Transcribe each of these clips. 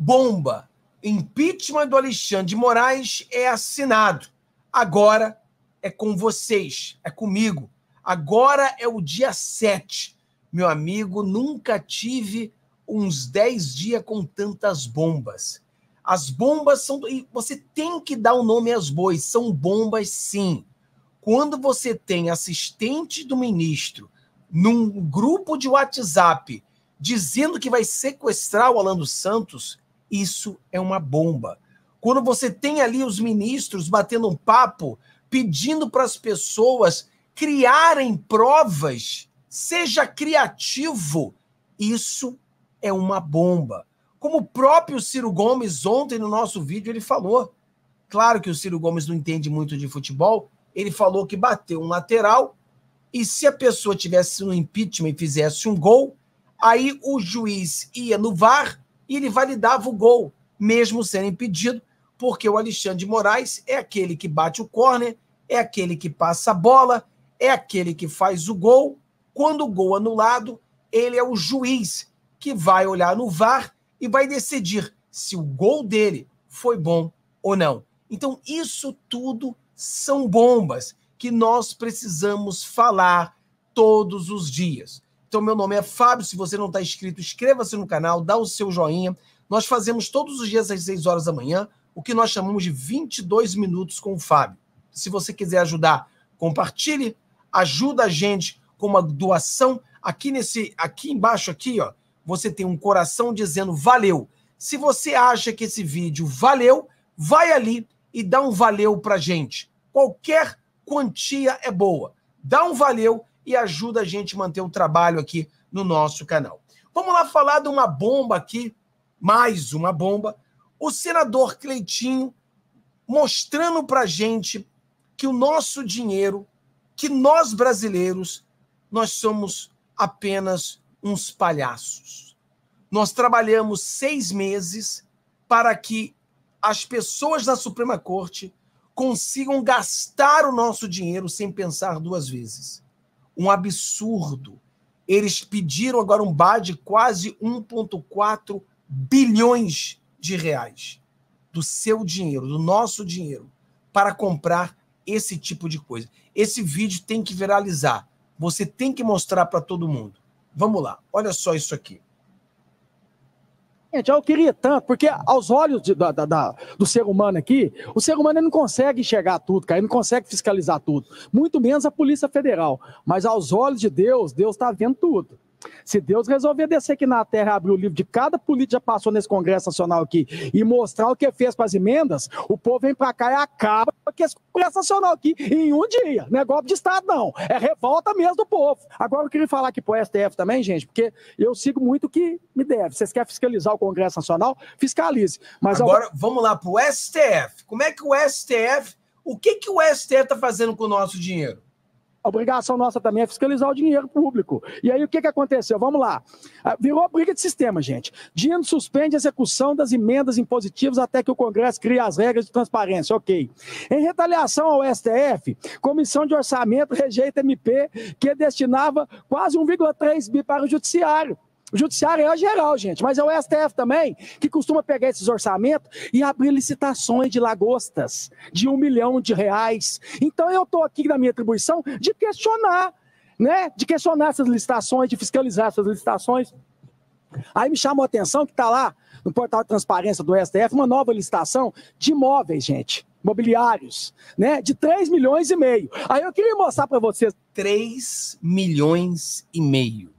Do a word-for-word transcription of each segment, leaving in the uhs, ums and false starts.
Bomba. Impeachment do Alexandre de Moraes é assinado. Agora é com vocês, é comigo. Agora é o dia sete. Meu amigo, nunca tive uns dez dias com tantas bombas. As bombas são... E você tem que dar o nome às bois. São bombas, sim. Quando você tem assistente do ministro num grupo de WhatsApp dizendo que vai sequestrar o Alan dos Santos, isso é uma bomba. Quando você tem ali os ministros batendo um papo, pedindo para as pessoas criarem provas, seja criativo, isso é uma bomba. Como o próprio Ciro Gomes, ontem no nosso vídeo, ele falou. Claro que o Ciro Gomes não entende muito de futebol, ele falou que bateu um lateral e se a pessoa tivesse no impeachment e fizesse um gol, aí o juiz ia no V A R e ele validava o gol, mesmo sendo impedido, porque o Alexandre de Moraes é aquele que bate o córner, é aquele que passa a bola, é aquele que faz o gol. Quando o gol anulado, ele é o juiz que vai olhar no V A R e vai decidir se o gol dele foi bom ou não. Então, isso tudo são bombas que nós precisamos falar todos os dias. Então, meu nome é Fábio. Se você não está inscrito, inscreva-se no canal, dá o seu joinha. Nós fazemos todos os dias às seis horas da manhã o que nós chamamos de vinte e dois minutos com o Fábio. Se você quiser ajudar, compartilhe, ajuda a gente com uma doação. Aqui, nesse, aqui embaixo, aqui, ó, você tem um coração dizendo valeu. Se você acha que esse vídeo valeu, vai ali e dá um valeu pra gente. Qualquer quantia é boa. Dá um valeu e ajuda a gente a manter o trabalho aqui no nosso canal. Vamos lá falar de uma bomba aqui, mais uma bomba. O senador Cleitinho mostrando pra gente que o nosso dinheiro, que nós brasileiros, nós somos apenas uns palhaços. Nós trabalhamos seis meses para que as pessoas da Suprema Corte consigam gastar o nosso dinheiro sem pensar duas vezes. Um absurdo. Eles pediram agora um B A de quase um vírgula quatro bilhões de reais do seu dinheiro, do nosso dinheiro, para comprar esse tipo de coisa. Esse vídeo tem que viralizar. Você tem que mostrar para todo mundo. Vamos lá, olha só isso aqui. Gente, eu queria tanto, porque aos olhos de, da, da, do ser humano aqui, o ser humano ele não consegue enxergar tudo, cara, ele não consegue fiscalizar tudo, muito menos a Polícia Federal. Mas aos olhos de Deus, Deus está vendo tudo. Se Deus resolver descer aqui na terra, abrir o livro de cada político que já passou nesse Congresso Nacional aqui e mostrar o que fez para as emendas, o povo vem para cá e acaba com esse Congresso Nacional aqui em um dia. Não é golpe de Estado, não. É revolta mesmo do povo. Agora eu queria falar aqui pro S T F também, gente, porque eu sigo muito o que me deve. Vocês querem fiscalizar o Congresso Nacional? Fiscalize. Mas agora eu... vamos lá pro S T F. Como é que o S T F... O que, que o S T F está fazendo com o nosso dinheiro? A obrigação nossa também é fiscalizar o dinheiro público. E aí o que, que aconteceu? Vamos lá. Virou briga de sistema, gente. Dinheiro suspende a execução das emendas impositivas até que o Congresso crie as regras de transparência. Ok. Em retaliação ao S T F, Comissão de Orçamento rejeita M P que destinava quase um vírgula três bi para o Judiciário. O Judiciário é geral, gente, mas é o S T F também que costuma pegar esses orçamentos e abrir licitações de lagostas de um milhão de reais. Então eu estou aqui na minha atribuição de questionar, né? De questionar essas licitações, de fiscalizar essas licitações. Aí me chamou a atenção que está lá no portal de transparência do S T F uma nova licitação de imóveis, gente, imobiliários, né? De três milhões e meio. Aí eu queria mostrar para vocês. três milhões e meio.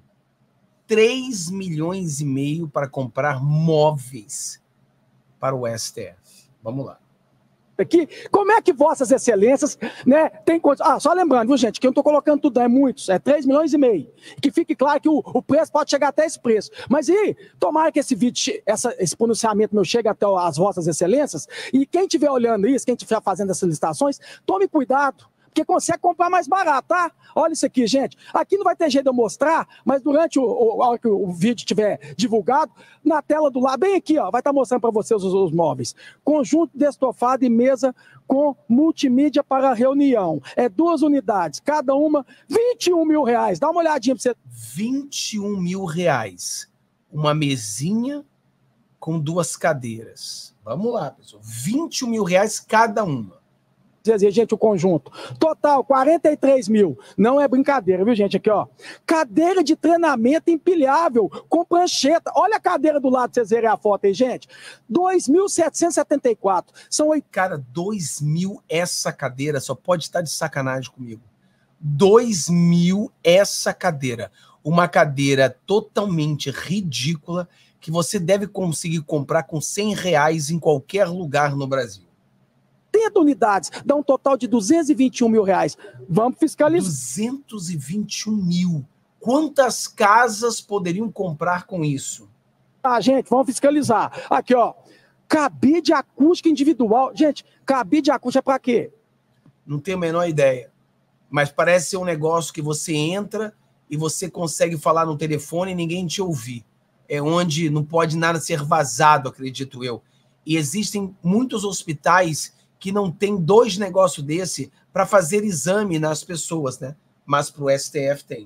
três milhões e meio para comprar móveis para o S T F. Vamos lá. Aqui, como é que vossas excelências, né, tem condições... Ah, só lembrando, viu, gente, que eu não estou colocando tudo, é muitos, é três milhões e meio. Que fique claro que o, o preço pode chegar até esse preço. Mas e tomara que esse vídeo, essa, esse pronunciamento meu chegue até as vossas excelências, e quem estiver olhando isso, quem estiver fazendo essas licitações, tome cuidado, porque consegue comprar mais barato, tá? Olha isso aqui, gente. Aqui não vai ter jeito de eu mostrar, mas durante o, o, a hora que o vídeo estiver divulgado, na tela do lado, bem aqui, ó, vai estar mostrando para vocês os, os móveis. Conjunto de estofado e mesa com multimídia para reunião. É duas unidades, cada uma vinte e um mil reais. Dá uma olhadinha para você. vinte e um mil reais. Uma mesinha com duas cadeiras. Vamos lá, pessoal. vinte e um mil reais cada uma. Gente, o conjunto. Total, quarenta e três mil. Não é brincadeira, viu, gente? Aqui, ó. Cadeira de treinamento empilhável, com prancheta. Olha a cadeira do lado, vocês verem a foto aí, gente. dois mil setecentos e setenta e quatro. São oito. Cara, dois mil essa cadeira, só pode estar de sacanagem comigo. dois mil essa cadeira. Uma cadeira totalmente ridícula que você deve conseguir comprar com cem reais em qualquer lugar no Brasil. oitenta unidades, dá um total de duzentos e vinte e um mil reais. Vamos fiscalizar. duzentos e vinte e um mil. Quantas casas poderiam comprar com isso? Ah, gente, vamos fiscalizar. Aqui, ó. Cabide acústica individual. Gente, cabide acústica é pra quê? Não tenho a menor ideia. Mas parece ser um negócio que você entra e você consegue falar no telefone e ninguém te ouvir. É onde não pode nada ser vazado, acredito eu. E existem muitos hospitais que não tem dois negócios desse para fazer exame nas pessoas, né? Mas para o S T F tem.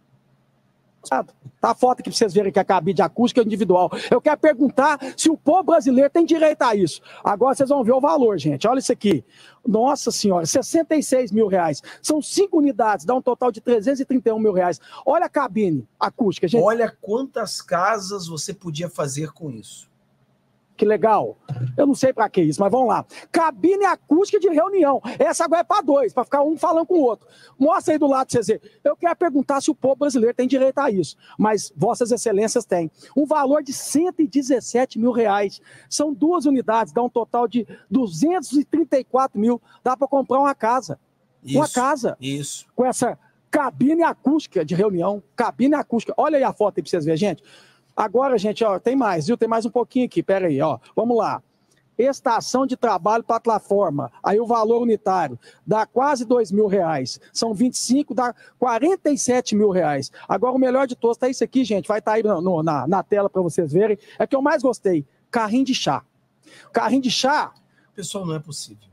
Tá a foto aqui para vocês verem que a cabide acústica é individual. Eu quero perguntar se o povo brasileiro tem direito a isso. Agora vocês vão ver o valor, gente. Olha isso aqui. Nossa senhora, sessenta e seis mil reais. São cinco unidades, dá um total de trezentos e trinta e um mil reais. Olha a cabine acústica, gente. Olha quantas casas você podia fazer com isso. Que legal. Eu não sei para que isso, mas vamos lá. Cabine acústica de reunião. Essa agora é para dois, para ficar um falando com o outro. Mostra aí do lado, vocês verem. Eu quero perguntar se o povo brasileiro tem direito a isso, mas vossas excelências têm. Um valor de cento e dezessete mil reais. São duas unidades, dá um total de duzentos e trinta e quatro mil. Dá para comprar uma casa. Isso, uma casa. Isso. Com essa cabine acústica de reunião. Cabine acústica. Olha aí a foto aí para vocês verem, gente. Agora, gente, ó, tem mais, viu? Tem mais um pouquinho aqui, pera aí, ó. Vamos lá. Estação de trabalho plataforma. Aí o valor unitário dá quase dois mil reais. São vinte e cinco, dá quarenta e sete mil reais. Agora o melhor de todos tá isso aqui, gente. Vai estar tá aí no, no, na, na tela para vocês verem. É que eu mais gostei. Carrinho de chá. Carrinho de chá. Pessoal, não é possível.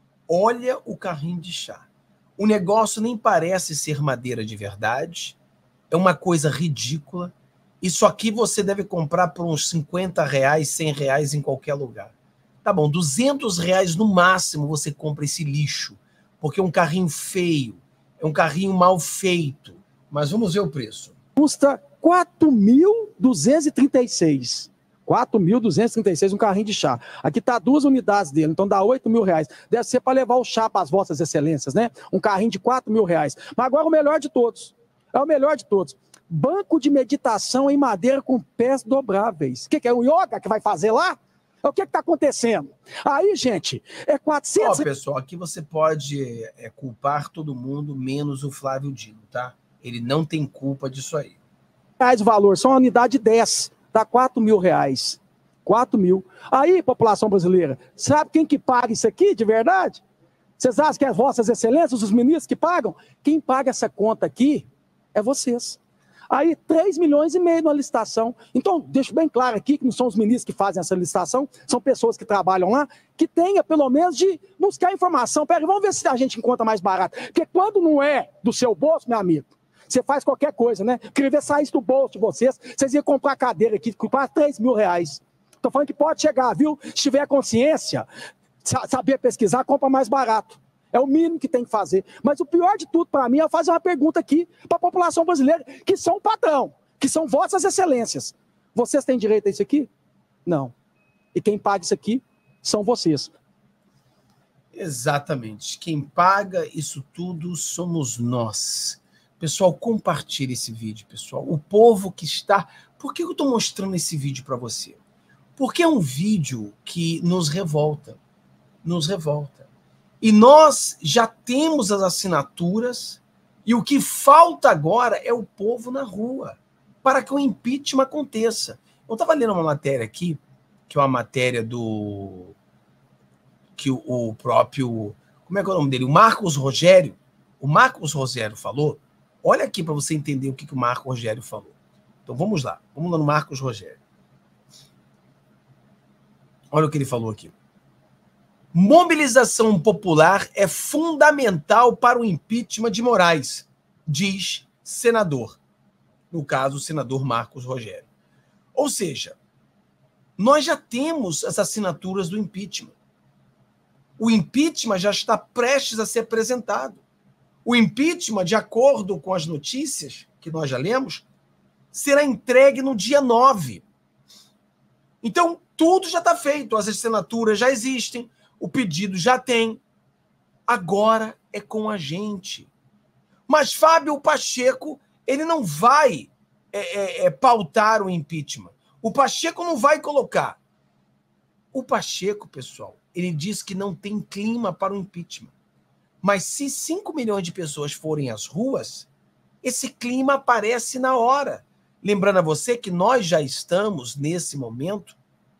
Olha o carrinho de chá. O negócio nem parece ser madeira de verdade. É uma coisa ridícula. Isso aqui você deve comprar por uns cinquenta reais, cem reais em qualquer lugar. Tá bom, duzentos reais no máximo você compra esse lixo, porque é um carrinho feio, é um carrinho mal feito. Mas vamos ver o preço. Custa quatro mil duzentos e trinta e seis. quatro mil duzentos e trinta e seis um carrinho de chá. Aqui tá duas unidades dele, então dá oito mil reais. Deve ser para levar o chá para as vossas excelências, né? Um carrinho de quatro mil reais. Mas agora o melhor de todos. É o melhor de todos. Banco de meditação em madeira com pés dobráveis. O que, que é o yoga que vai fazer lá? O que está acontecendo? Aí, gente, é quatrocentos... Ó, pessoal, aqui você pode é, culpar todo mundo, menos o Flávio Dino, tá? Ele não tem culpa disso aí. Reais o valor, só uma unidade de dez, dá quatro mil reais. quatro mil. Aí, população brasileira, sabe quem que paga isso aqui de verdade? Vocês acham que é vossas excelências, os ministros que pagam? Quem paga essa conta aqui é vocês. Aí, três milhões e meio na licitação. Então, deixo bem claro aqui que não são os ministros que fazem essa licitação, são pessoas que trabalham lá, que tenha pelo menos de buscar informação. Pera, vamos ver se a gente encontra mais barato. Porque quando não é do seu bolso, meu amigo, você faz qualquer coisa, né? Queria ver sair do bolso de vocês, vocês iam comprar cadeira aqui, comprar três mil reais. Tô falando que pode chegar, viu? Se tiver consciência, saber pesquisar, compra mais barato. É o mínimo que tem que fazer. Mas o pior de tudo para mim é fazer uma pergunta aqui para a população brasileira, que são o patrão, que são vossas excelências. Vocês têm direito a isso aqui? Não. E quem paga isso aqui são vocês. Exatamente. Quem paga isso tudo somos nós. Pessoal, compartilhe esse vídeo, pessoal. O povo que está... Por que eu estou mostrando esse vídeo para você? Porque é um vídeo que nos revolta. Nos revolta. E nós já temos as assinaturas e o que falta agora é o povo na rua para que o impeachment aconteça. Eu estava lendo uma matéria aqui, que é uma matéria do... que o, o próprio... Como é que é o nome dele? O Marcos Rogério. O Marcos Rogério falou. Olha aqui para você entender o que, que o Marcos Rogério falou. Então vamos lá. Vamos lá no Marcos Rogério. Olha o que ele falou aqui. Mobilização popular é fundamental para o impeachment de Moraes, diz senador. No caso, o senador Marcos Rogério. Ou seja, Nós já temos as assinaturas do impeachment. O impeachment já está prestes a ser apresentado. O impeachment, de acordo com as notícias que nós já lemos, será entregue no dia nove. Então, tudo já está feito. As assinaturas já existem, o pedido já tem. Agora é com a gente. Mas Fábio Pacheco, ele não vai é, é, é, pautar o impeachment. O Pacheco não vai colocar. O Pacheco, pessoal, ele diz que não tem clima para o impeachment. Mas se cinco milhões de pessoas forem às ruas, esse clima aparece na hora. Lembrando a você que nós já estamos, nesse momento,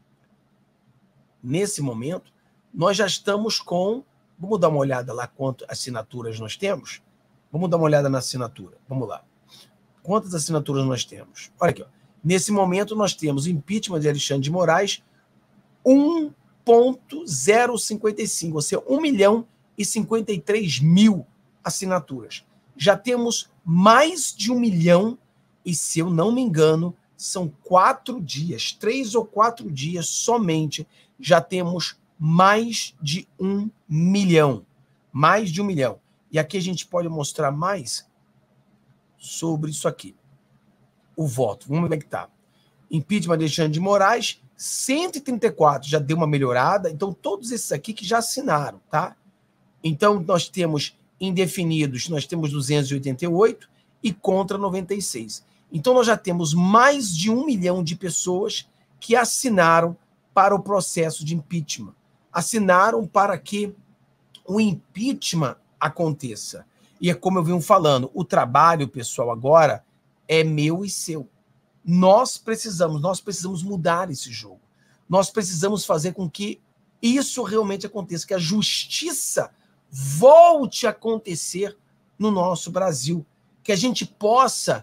nesse momento, nós já estamos com... Vamos dar uma olhada lá quantas assinaturas nós temos? Vamos dar uma olhada na assinatura. Vamos lá. Quantas assinaturas nós temos? Olha aqui, ó. Nesse momento, nós temos impeachment de Alexandre de Moraes, um ponto zero cinquenta e cinco, ou seja, um milhão e cinquenta e três mil assinaturas. Já temos mais de um milhão, e se eu não me engano, são quatro dias, três ou quatro dias somente, já temos mais de um milhão. Mais de um milhão. E aqui a gente pode mostrar mais sobre isso aqui. O voto. Vamos ver como é que tá. Impeachment de Alexandre de Moraes, cento e trinta e quatro já deu uma melhorada. Então, todos esses aqui que já assinaram, tá? Então, nós temos indefinidos, nós temos duzentos e oitenta e oito e contra noventa e seis. Então, nós já temos mais de um milhão de pessoas que assinaram para o processo de impeachment. Assinaram para que o impeachment aconteça. E é como eu venho falando, o trabalho, pessoal, agora é meu e seu. Nós precisamos, nós precisamos mudar esse jogo. Nós precisamos fazer com que isso realmente aconteça, que a justiça volte a acontecer no nosso Brasil, que a gente possa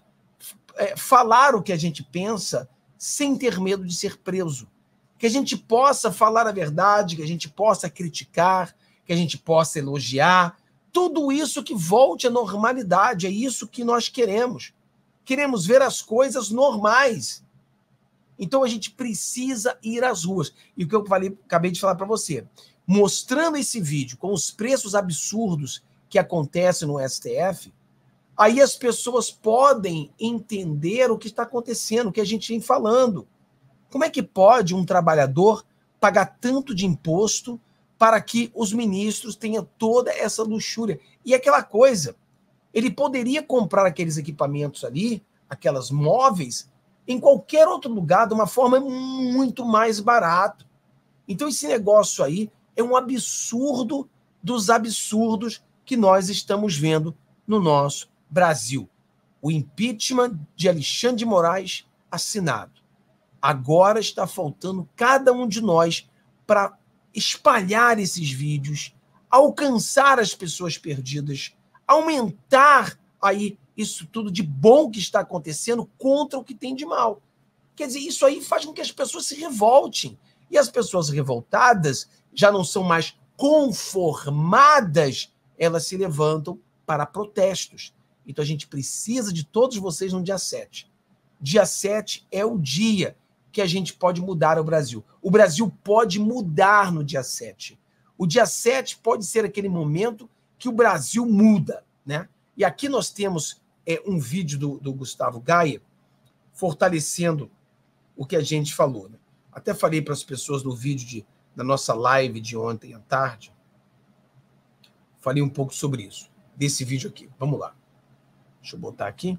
é, falar o que a gente pensa sem ter medo de ser preso, que a gente possa falar a verdade, que a gente possa criticar, que a gente possa elogiar, tudo isso que volte à normalidade, é isso que nós queremos. Queremos ver as coisas normais. Então a gente precisa ir às ruas. E o que eu falei, acabei de falar para você, mostrando esse vídeo com os preços absurdos que acontecem no S T F, aí as pessoas podem entender o que está acontecendo, o que a gente vem falando. Como é que pode um trabalhador pagar tanto de imposto para que os ministros tenham toda essa luxúria? E aquela coisa, ele poderia comprar aqueles equipamentos ali, aquelas móveis, em qualquer outro lugar, de uma forma muito mais barata. Então esse negócio aí é um absurdo dos absurdos que nós estamos vendo no nosso Brasil. O impeachment de Alexandre de Moraes assinado. Agora está faltando cada um de nós para espalhar esses vídeos, alcançar as pessoas perdidas, aumentar aí isso tudo de bom que está acontecendo contra o que tem de mal. Quer dizer, isso aí faz com que as pessoas se revoltem. E as pessoas revoltadas já não são mais conformadas, elas se levantam para protestos. Então a gente precisa de todos vocês no dia sete. Dia sete é o dia que a gente pode mudar o Brasil. O Brasil pode mudar no dia sete. O dia sete pode ser aquele momento que o Brasil muda, né? E aqui nós temos é, um vídeo do, do Gustavo Gaia fortalecendo o que a gente falou, né? Até falei para as pessoas no vídeo de, da nossa live de ontem à tarde, falei um pouco sobre isso, desse vídeo aqui. Vamos lá. Deixa eu botar aqui.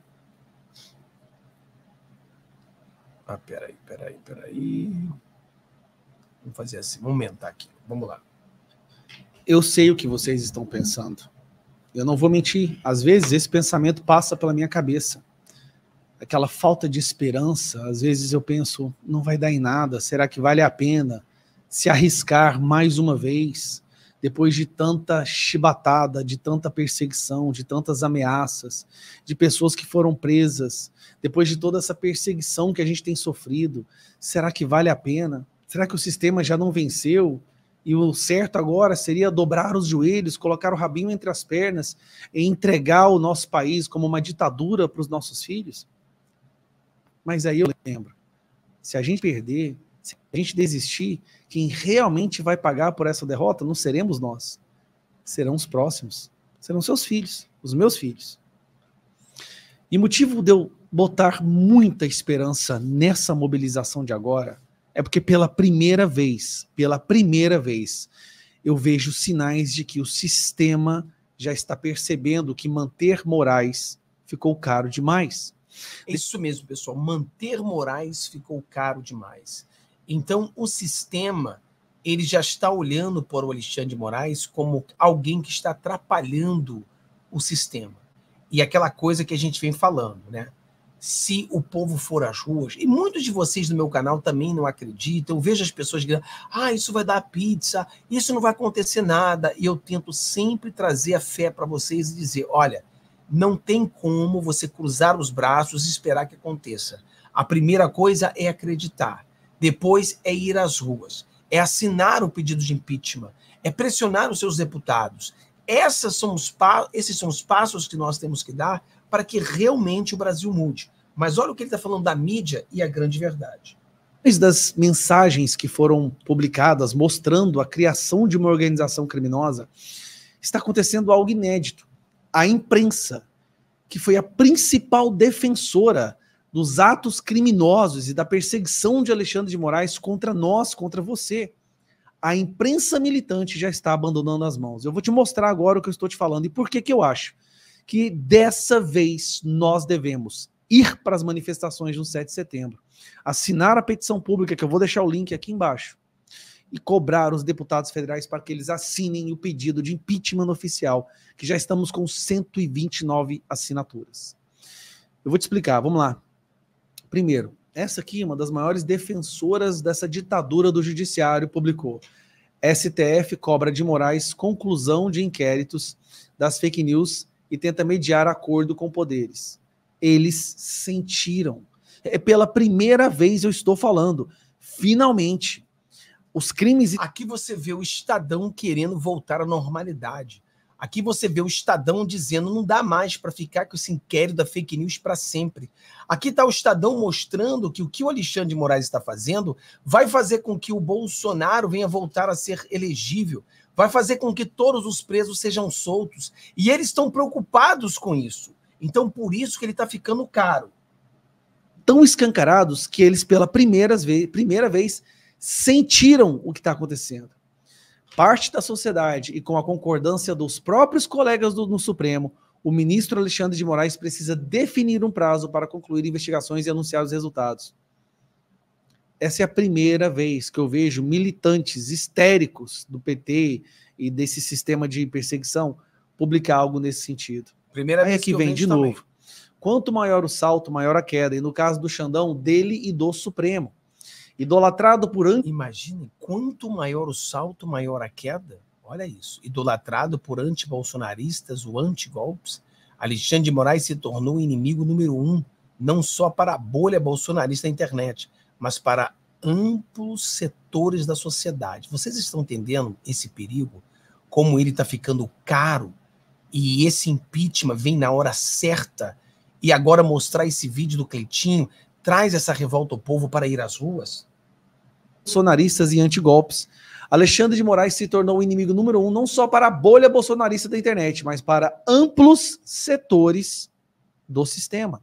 Ah, peraí, peraí, peraí. Vamos fazer assim, vamos aumentar aqui. Vamos lá. Eu sei o que vocês estão pensando. Eu não vou mentir. Às vezes esse pensamento passa pela minha cabeça. Aquela falta de esperança. Às vezes eu penso, não vai dar em nada. Será que vale a pena se arriscar mais uma vez? Depois de tanta chibatada, de tanta perseguição, de tantas ameaças, de pessoas que foram presas, depois de toda essa perseguição que a gente tem sofrido, será que vale a pena? Será que o sistema já não venceu? E o certo agora seria dobrar os joelhos, colocar o rabinho entre as pernas e entregar o nosso país como uma ditadura para os nossos filhos? Mas aí eu lembro, se a gente perder, Se a gente desistir, quem realmente vai pagar por essa derrota não seremos nós. Serão os próximos. Serão seus filhos, os meus filhos. E motivo de eu botar muita esperança nessa mobilização de agora é porque pela primeira vez, pela primeira vez, eu vejo sinais de que o sistema já está percebendo que manter Moraes ficou caro demais. É isso mesmo, pessoal. Manter Moraes ficou caro demais. Então, o sistema, ele já está olhando para o Alexandre de Moraes como alguém que está atrapalhando o sistema. E aquela coisa que a gente vem falando, né? Se o povo for às ruas, e muitos de vocês no meu canal também não acreditam, eu vejo as pessoas gritando, ah, isso vai dar pizza, isso não vai acontecer nada, e eu tento sempre trazer a fé para vocês e dizer, olha, não tem como você cruzar os braços e esperar que aconteça. A primeira coisa é acreditar, depois é ir às ruas, é assinar o pedido de impeachment, é pressionar os seus deputados. Essas são os esses são os passos que nós temos que dar para que realmente o Brasil mude. Mas olha o que ele está falando da mídia e a grande verdade. Das mensagens que foram publicadas mostrando a criação de uma organização criminosa, está acontecendo algo inédito. A imprensa, que foi a principal defensora dos atos criminosos e da perseguição de Alexandre de Moraes contra nós, contra você. A imprensa militante já está abandonando as mãos. Eu vou te mostrar agora o que eu estou te falando e por que que eu acho que dessa vez nós devemos ir para as manifestações no sete de setembro, assinar a petição pública, que eu vou deixar o link aqui embaixo, e cobrar os deputados federais para que eles assinem o pedido de impeachment oficial, que já estamos com cento e vinte e nove assinaturas. Eu vou te explicar, vamos lá. Primeiro, essa aqui é uma das maiores defensoras dessa ditadura do judiciário, publicou. S T F cobra de Moraes conclusão de inquéritos das fake news e tenta mediar acordo com poderes. Eles sentiram. É pela primeira vez eu estou falando. Finalmente. Os crimes... Aqui você vê o Estadão querendo voltar à normalidade. Aqui você vê o Estadão dizendo não dá mais para ficar com esse inquérito da fake news para sempre. Aqui está o Estadão mostrando que o que o Alexandre de Moraes está fazendo vai fazer com que o Bolsonaro venha voltar a ser elegível, vai fazer com que todos os presos sejam soltos. E eles estão preocupados com isso. Então, por isso que ele está ficando caro. Tão escancarados que eles, pela primeira vez, primeira vez sentiram o que está acontecendo. Parte da sociedade e com a concordância dos próprios colegas do, no Supremo, o ministro Alexandre de Moraes precisa definir um prazo para concluir investigações e anunciar os resultados. Essa é a primeira vez que eu vejo militantes histéricos do P T e desse sistema de perseguição publicar algo nesse sentido. Primeira Aí vez aqui que vem de também. novo. Quanto maior o salto, maior a queda. E no caso do Xandão, dele e do Supremo. Idolatrado por... Imagine, quanto maior o salto, maior a queda. Olha isso. Idolatrado por antibolsonaristas ou antigolpes, Alexandre de Moraes se tornou o inimigo número um, não só para a bolha bolsonarista da internet, mas para amplos setores da sociedade. Vocês estão entendendo esse perigo? Como ele está ficando caro e esse impeachment vem na hora certa e agora mostrar esse vídeo do Cleitinho traz essa revolta ao povo para ir às ruas? Bolsonaristas e antigolpes. Alexandre de Moraes se tornou o inimigo número um, não só para a bolha bolsonarista da internet, mas para amplos setores do sistema.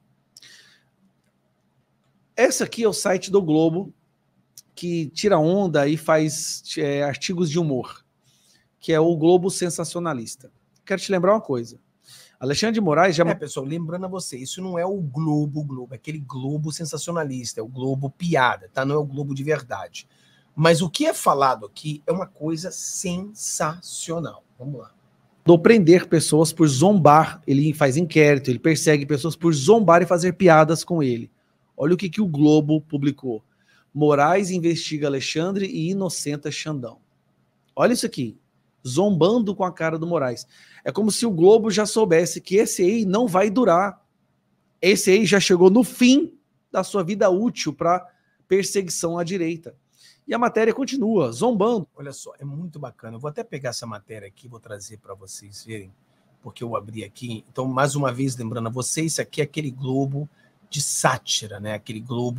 Esse aqui é o site do Globo, que tira onda e faz é, artigos de humor, que é o Globo Sensacionalista. Quero te lembrar uma coisa. Alexandre de Moraes já... É, pessoal, lembrando a você, isso não é o Globo, Globo, é aquele Globo sensacionalista, é o Globo piada, tá? Não é o Globo de verdade. Mas o que é falado aqui é uma coisa sensacional. Vamos lá. Do prender pessoas por zombar, ele faz inquérito, ele persegue pessoas por zombar e fazer piadas com ele. Olha o que, que o Globo publicou. Moraes investiga Alexandre e inocenta Xandão. Olha isso aqui. Zombando com a cara do Moraes. É como se o Globo já soubesse que esse aí não vai durar. Esse aí já chegou no fim da sua vida útil para perseguição à direita. E a matéria continua, zombando. Olha só, é muito bacana. Eu vou até pegar essa matéria aqui, vou trazer para vocês verem, porque eu abri aqui. Então, mais uma vez, lembrando a vocês, isso aqui é aquele Globo de sátira, né? Aquele Globo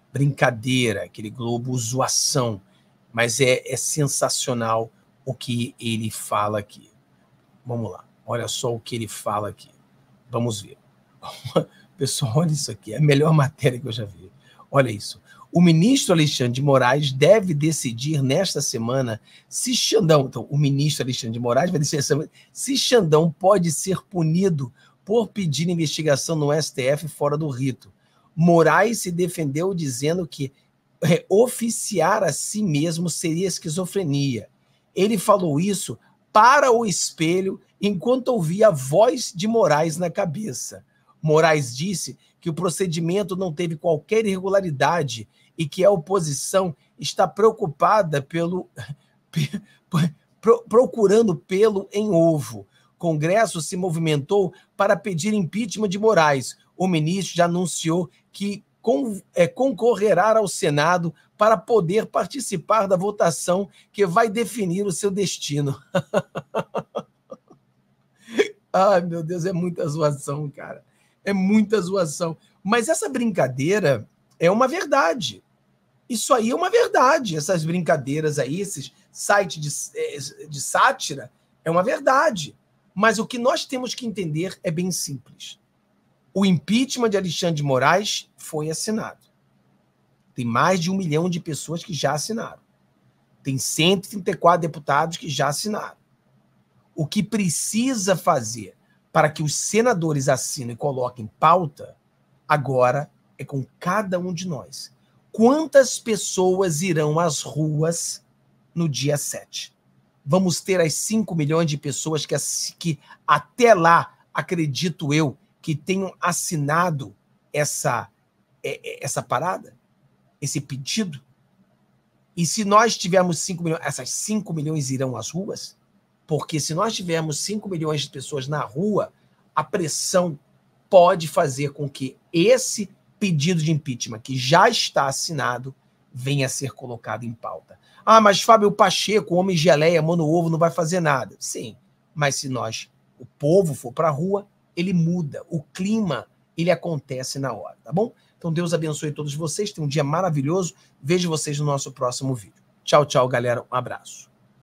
brincadeira, aquele Globo zoação, mas é, é sensacional o que ele fala aqui. Vamos lá, olha só o que ele fala aqui. Vamos ver. Pessoal, olha isso aqui, é a melhor matéria que eu já vi. Olha isso. O ministro Alexandre de Moraes deve decidir nesta semana se Xandão, então, o ministro Alexandre de Moraes vai decidir se Xandão pode ser punido por pedir investigação no S T F fora do rito. Moraes se defendeu dizendo que é, oficiar a si mesmo seria esquizofrenia. Ele falou isso para o espelho enquanto ouvia a voz de Moraes na cabeça. Moraes disse que o procedimento não teve qualquer irregularidade e que a oposição está preocupada pelo procurando pelo em ovo. O Congresso se movimentou para pedir impeachment de Moraes. O ministro já anunciou que con é, concorrerá ao Senado para poder participar da votação que vai definir o seu destino. Ai, meu Deus, é muita zoação, cara. É muita zoação. Mas essa brincadeira é uma verdade. Isso aí é uma verdade. Essas brincadeiras aí, esses sites de, de sátira, é uma verdade. Mas o que nós temos que entender é bem simples. O impeachment de Alexandre de Moraes foi assinado. Tem mais de um milhão de pessoas que já assinaram. Tem cento e trinta e quatro deputados que já assinaram. O que precisa fazer para que os senadores assinem e coloquem pauta, agora é com cada um de nós. Quantas pessoas irão às ruas no dia sete? Vamos ter as cinco milhões de pessoas que, que até lá, acredito eu, que tenham assinado essa, essa parada, esse pedido? E se nós tivermos cinco milhões, essas cinco milhões irão às ruas? Porque se nós tivermos cinco milhões de pessoas na rua, a pressão pode fazer com que esse pedido de impeachment, que já está assinado, venha a ser colocado em pauta. Ah, mas Fábio Pacheco, homem geleia, mano ovo, não vai fazer nada. Sim, mas se nós, o povo, for para a rua, ele muda. O clima, ele acontece na hora, tá bom? Então Deus abençoe todos vocês, tenham um dia maravilhoso. Vejo vocês no nosso próximo vídeo. Tchau, tchau, galera. Um abraço.